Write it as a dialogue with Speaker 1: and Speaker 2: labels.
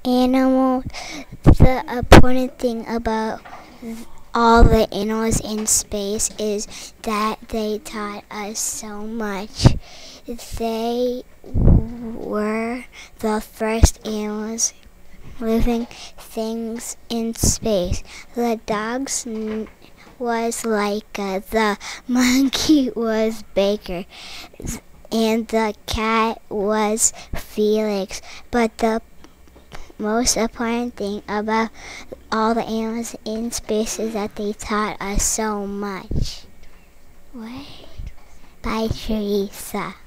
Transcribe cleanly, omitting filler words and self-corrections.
Speaker 1: animals. The important thing about all the animals in space is that they taught us so much. They were the first animals living things in space. The dogs was Laika, the monkey was Baker, and the cat was Felix. But the most important thing about all the animals in space is that they taught us so much. What? By Teresa.